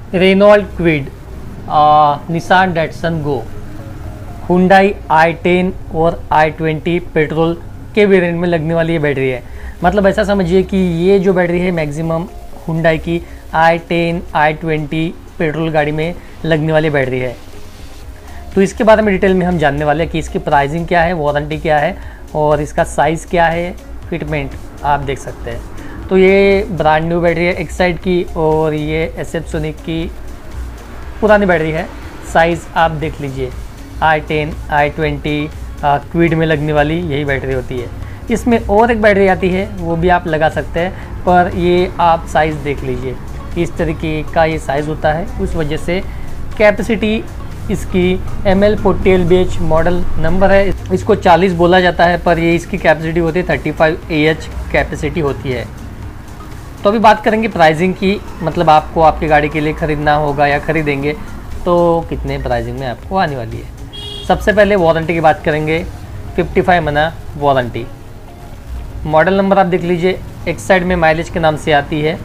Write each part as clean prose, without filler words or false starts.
Renault Kwid, Nissan Datsun Go, Hyundai i10 और i20 petrol के variant में लगने वाली ये बैटरी है। मतलब ऐसा समझिए कि ये जो बैटरी है मैक्सिमम हुंडई की i10 i20 पेट्रोल गाड़ी में लगने वाली बैटरी है। तो इसके बारे में डिटेल में हम जानने वाले हैं कि इसकी प्राइसिंग क्या है, वारंटी क्या है और इसका साइज़ क्या है, फिटमेंट आप देख सकते हैं। तो ये ब्रांड न्यू बैटरी है एक्साइड की और ये SF सोनिक की पुरानी बैटरी है। साइज़ आप देख लीजिए, i10 i20 क्विड में लगने वाली यही बैटरी होती है। इसमें और एक बैटरी आती है वो भी आप लगा सकते हैं, पर ये आप साइज़ देख लीजिए, इस तरीके का ये साइज़ होता है। उस वजह से कैपेसिटी इसकी ML40LBH मॉडल नंबर है, इसको 40 बोला जाता है, पर ये इसकी कैपेसिटी होती है 35 AH कैपेसिटी होती है। तो अभी बात करेंगे प्राइसिंग की, मतलब आपको आपकी गाड़ी के लिए ख़रीदना होगा या ख़रीदेंगे तो कितने प्राइसिंग में आपको आने वाली है। सबसे पहले वारंटी की बात करेंगे, 55 महीना वारंटी। मॉडल नंबर आप देख लीजिए, एक्साइड में माइलेज के नाम से आती है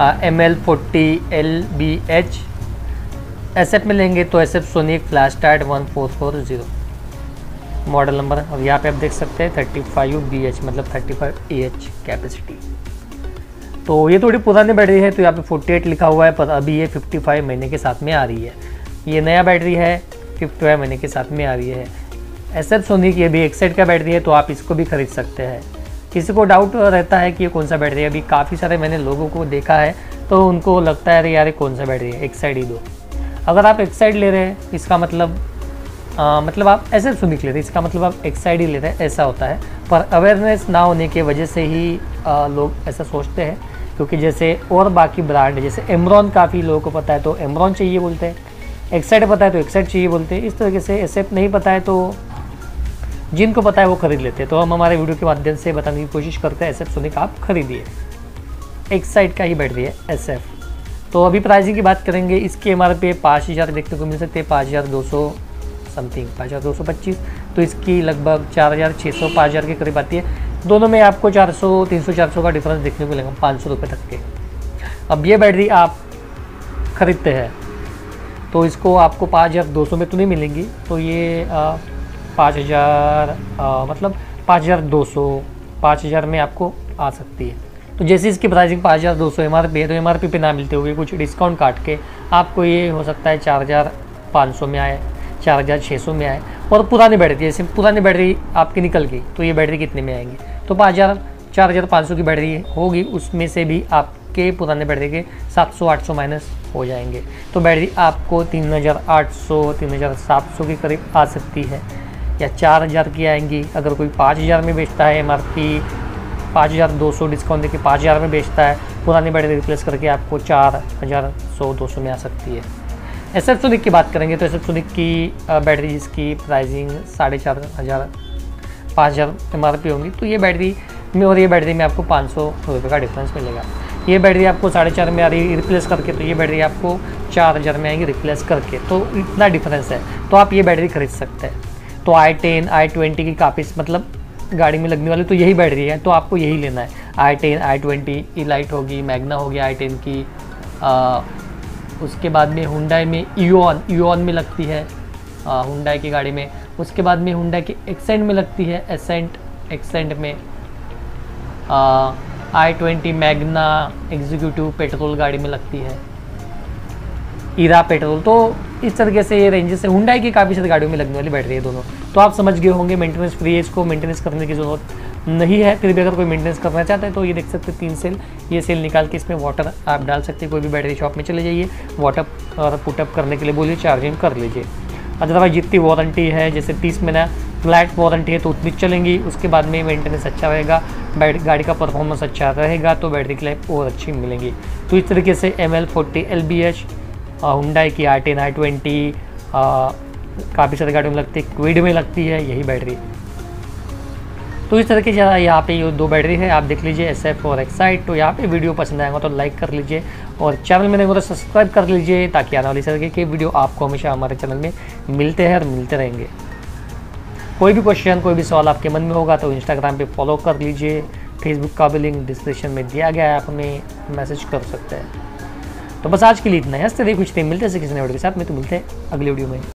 ML40LBH। SF में लेंगे तो SF Sonic Flash tight 1440 model number, और यहाँ पे आप देख सकते हैं 35 BH मतलब 35 AH कैपेसिटी। तो ये थोड़ी पुरानी बैटरी है तो यहाँ पे 48 लिखा हुआ है, पर अभी ये 55 महीने के साथ में आ रही है। ये नया बैटरी है, 55 महीने के साथ में आ रही है। SF सोनिक ये भी एक्साइड का बैटरी है तो आप इसको भी खरीद सकते हैं। किसी को डाउट रहता है कि ये कौन सा बैटरी है, अभी काफ़ी सारे मैंने लोगों को देखा है तो उनको लगता है अरे यार कौन सा बैटरी है, एक्साइड ही दो। अगर आप एक्साइड ले रहे हैं इसका मतलब आप SF सोनिक ले रहे हैं इसका मतलब आप एक्साइड ही ले रहे हैं, ऐसा होता है। पर अवेयरनेस ना होने की वजह से ही लोग ऐसा सोचते हैं, क्योंकि जैसे और बाकी ब्रांड जैसे एमरॉन, काफ़ी लोगों को पता है तो एमरॉन चाहिए बोलते हैं, एक्साइड पता है तो एक्साइड चाहिए बोलते हैं। इस तरीके से SF नहीं पता है तो जिनको पता है वो खरीद लेते हैं। तो हम हमारे वीडियो के माध्यम से बताने की कोशिश करते हैं SF सोनिक आप खरीदिए, एक्साइड का ही बैटरी है SF। तो अभी प्राइसिंग की बात करेंगे, इसकी MRP 5000 देखने को मिल सकते हैं, 5200 समथिंग, 5225। तो इसकी लगभग 4600 5000 के करीब आती है। दोनों में आपको 400 300 400 का डिफरेंस देखने को मिलेगा, 500 रुपये तक के। अब ये बैटरी आप ख़रीदते हैं तो इसको आपको 5200 में तो नहीं मिलेंगी, तो ये 5000 मतलब 5200 में आपको आ सकती है। तो जैसे इसकी प्राइसिंग 5200 MRP है तो MRP पे ना मिलते हुए कुछ डिस्काउंट काट के आपको ये हो सकता है 4500 में आए, 4600 में आए। और पुरानी बैटरी, जैसे पुरानी बैटरी आपकी निकल गई तो ये बैटरी कितने में आएंगी, तो 4500 की बैटरी होगी, उसमें से भी आपके पुराने बैटरी के 700-800 माइनस हो जाएंगे। तो बैटरी आपको 3800 3700 के करीब आ सकती है, या 4000 की आएंगी। अगर कोई 5000 में बेचता है, MRP 5200 डिस्काउंट देके 5000 में बेचता है, पुरानी बैटरी रिप्लेस करके आपको 4100-200 में आ सकती है। SF सोनिक की बात करेंगे तो SF सोनिक की बैटरी जिसकी प्राइसिंग 4500 5000 MRP होंगी, तो ये बैटरी में और ये बैटरी में आपको 500 रुपये का डिफरेंस मिलेगा। ये बैटरी आपको 4.5 में आ रही है रिप्लेस करके, तो ये बैटरी आपको 4000 में आएंगी रिप्लेस करके, तो इतना डिफरेंस है। तो आप ये बैटरी खरीद सकते हैं। तो i10 i20 की काफ़ी मतलब गाड़ी में लगने वाली तो यही बैटरी है, तो आपको यही लेना है। i10 i20 इलाइट होगी, मैग्ना होगी i10 की, उसके बाद में हुंडई में ईओन में लगती है हुंडई की गाड़ी में। उसके बाद में हुंडई की एक्सेंट में लगती है, एक्सेंट में i20 मैग्ना एग्जीक्यूटिव पेट्रोल गाड़ी में लगती है, ईरा पेट्रोल। तो इस तरीके से ये रेंजेस है। हुंडई की काफ़ी सारी गाड़ियों में लगने वाली बैटरी है दोनों। तो आप समझ गए होंगे, मेंटेनेंस फ्री है, इसको मेंटेनेंस करने की ज़रूरत नहीं है। फिर भी अगर कोई मेंटेनेंस करना चाहता है तो ये देख सकते हैं 3 सेल, ये सेल निकाल के इसमें वाटर आप डाल सकते हैं। कोई भी बैटरी शॉप में चले जाइए, वाटर और पुटअप करने के लिए बोलिए, चार्जिंग कर लीजिए। अदरवाइज जितनी वारंटी है, जैसे 30 महीना फ्लैट वारंटी है तो उतनी चलेंगी। उसके बाद में मेंटेनेंस अच्छा रहेगा, गाड़ी का परफॉर्मेंस अच्छा रहेगा तो बैटरी की लाइफ और अच्छी मिलेंगी। तो इस तरीके से ML40LBH, हुंडई की i10 i20 काफ़ी सारी गाड़ियों में लगती है, क्विड में लगती है यही बैटरी। तो इस तरीके से यहाँ पे ये 2 बैटरी है, आप देख लीजिए SF और एक्साइड। तो यहाँ पे वीडियो पसंद आएगा तो लाइक कर लीजिए और चैनल में नहीं हो तो सब्सक्राइब कर लीजिए, ताकि आने वाली इस तरीके के वीडियो आपको हमेशा हमारे चैनल में मिलते हैं और मिलते रहेंगे। कोई भी क्वेश्चन, कोई भी सवाल आपके मन में होगा तो इंस्टाग्राम पे फॉलो कर लीजिए, फेसबुक का भी लिंक डिस्क्रिप्शन में दिया गया है, आप हमें मैसेज कर सकते हैं। तो बस आज के लिए इतना है। हंसते रहिए, खुश रहिए, मिलते हैं किसी नए वीडियो के साथ में। तो मिलते हैं अगले वीडियो में।